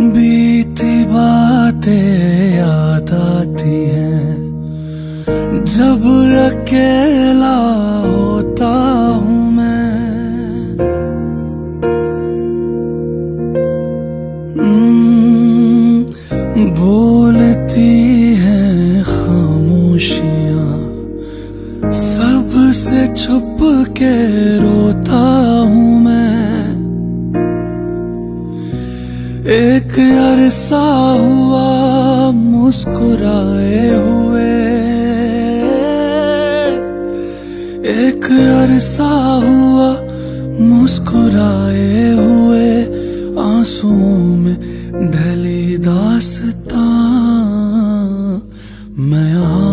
बीती बातें याद आती हैं जब अकेला होता हूँ मैं। बोलती हैं खामोशियाँ, सबसे छुप के रोता हूँ मैं। एक अरसा हुआ मुस्कुराए हुए, एक अरसा हुआ मुस्कुराए हुए, आंसुओं में ढली दास्तां मैं